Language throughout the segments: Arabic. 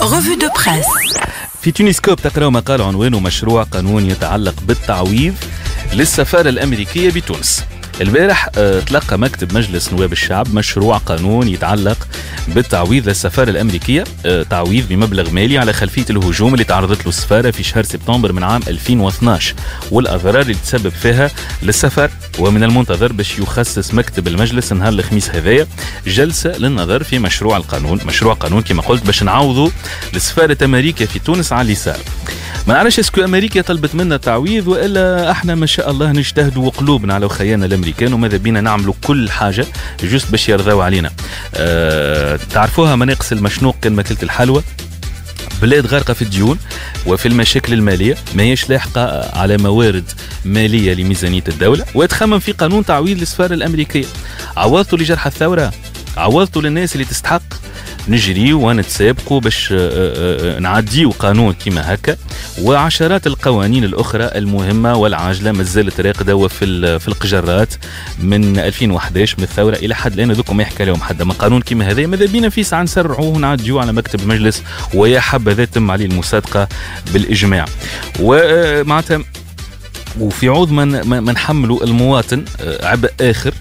Revue de presse. في تونسكوب تقرأ مقال عنوانه مشروع قانون يتعلق بالتعويض للسفارة الأمريكية بتونس. البارح تلقى مكتب مجلس نواب الشعب مشروع قانون يتعلق بالتعويض للسفارة الأمريكية، تعويض بمبلغ مالي على خلفية الهجوم اللي تعرضت له السفارة في شهر سبتمبر من عام 2012 والأضرار اللي تسبب فيها للسفر. ومن المنتظر باش يخصص مكتب المجلس نهار الخميس هذايا جلسة للنظر في مشروع القانون، مشروع قانون كما قلت باش نعوضوا لسفارة أمريكا في تونس على اللي صار. ما نعرفش اسكو أمريكا طلبت منا تعويض والا احنا ما شاء الله نجتهدوا وقلوبنا على خيانا الامريكان وماذا بينا نعملوا كل حاجه جست باش يرضوا علينا. تعرفوها مناقص المشنوق كان ماكلة الحلوى، بلاد غارقه في الديون وفي المشاكل الماليه، ما هيش لاحقه على موارد ماليه لميزانيه الدوله، ويتخمم في قانون تعويض للسفاره الامريكيه. عوضتوا لجرحى الثوره، عوضتوا للناس اللي تستحق. نجري ونتسابقوا باش نعديو قانون كما هكا، وعشرات القوانين الأخرى المهمة والعاجلة مازالت راقدة وفي القجرات من 2011 من الثورة إلى حد الآن. ذوكم ما يحكى لهم حد ما قانون كما هذا ماذا بينا في ساعة نسرعوه ونعديو على مكتب المجلس ويا حبذا تم عليه المصادقة بالإجماع. ومعناتها وفي عوض ما نحملوا المواطن عبء آخر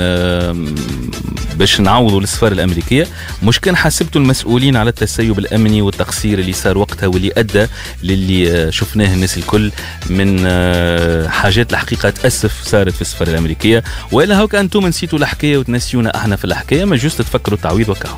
باش نعوضوا للسفارة الأمريكية، مش كان حسبتوا المسؤولين على التسيب الأمني والتقصير اللي صار وقتها واللي أدى للي شفناه الناس الكل من حاجات الحقيقة تأسف صارت في السفارة الأمريكية. وإلا هوك أنتم نسيتوا الحكاية وتنسيونا احنا في الحكاية، ما جوست تفكروا التعويض وكهو.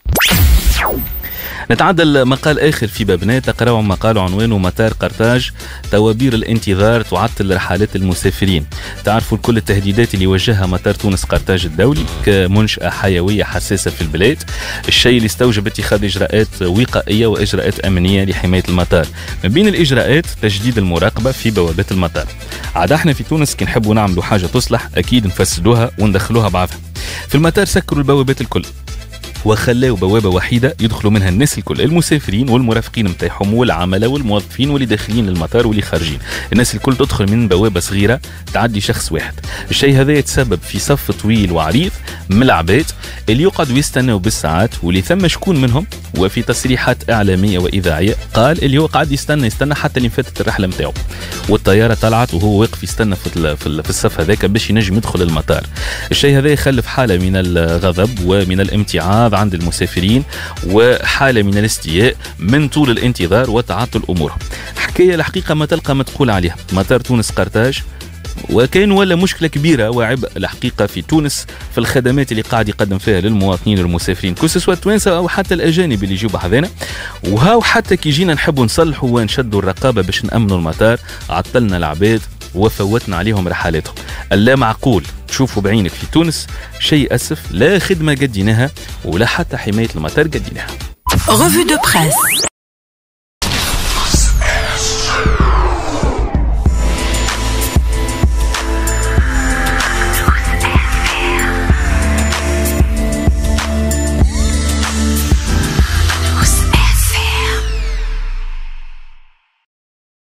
نتعدل مقال آخر في بابنا، تقرأوا مقال عنوانه مطار قرطاج طوابير الانتظار تعطل رحلات المسافرين. تعرفوا كل التهديدات اللي وجهها مطار تونس قرطاج الدولي كمنشأة حيوية حساسة في البلاد، الشيء اللي استوجب اتخاذ إجراءات وقائية وإجراءات أمنية لحماية المطار. من بين الإجراءات تجديد المراقبة في بوابات المطار. عاد احنا في تونس كي نحبوا نعملوا حاجة تصلح أكيد نفسدوها وندخلوها بعضها. في المطار سكروا البوابات الكل وخلاوا بوابة وحيدة يدخلوا منها الناس الكل، المسافرين والمرافقين متاعهم والعملاء والموظفين واللي داخلين للمطار واللي خارجين. الناس الكل تدخل من بوابة صغيرة تعدي شخص واحد. الشيء هذا يتسبب في صف طويل وعريض من العباد اللي يقعدوا يستنوا بالساعات، واللي ثم شكون منهم وفي تصريحات إعلامية وإذاعية قال اللي هو قاعد يستنى حتى اللي فاتت الرحلة متاعه، والطيارة طلعت وهو واقف يستنى في الصف هذاك باش ينجم يدخل المطار. الشيء هذا يخلف حالة من الغضب ومن الامتعاض عند المسافرين وحالة من الاستياء من طول الانتظار وتعطل أمورهم. حكاية الحقيقة ما تلقى ما تقول عليها. مطار تونس قرطاج وكان ولا مشكلة كبيرة وعبء الحقيقة في تونس في الخدمات اللي قاعد يقدم فيها للمواطنين والمسافرين كسوا التوانسة أو حتى الأجانب اللي يجوا بحذانا. وهاو حتى كي جينا نحبوا نصلحوا ونشدوا الرقابة باش نأمنوا المطار عطلنا العباد وفوتنا عليهم رحلاتهم. اللا معقول تشوفوا بعينك في تونس شيء أسف، لا خدمة قديناها ولا حتى حماية المطار قديناها. Revue de presse.